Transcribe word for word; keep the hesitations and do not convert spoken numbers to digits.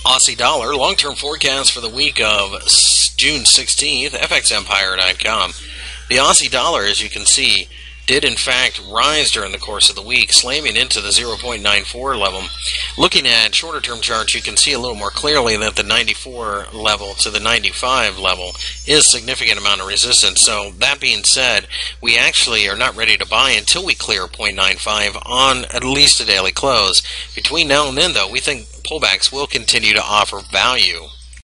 Aussie dollar, long-term forecast for the week of June sixteenth, F X Empire dot com. The Aussie dollar, as you can see, did in fact rise during the course of the week, slamming into the zero point nine four level. Looking at shorter-term charts, you can see a little more clearly that the ninety-four level to the ninety-five level is a significant amount of resistance. So that being said, we actually are not ready to buy until we clear zero point nine five on at least a daily close. Between now and then, though, we think pullbacks will continue to offer value.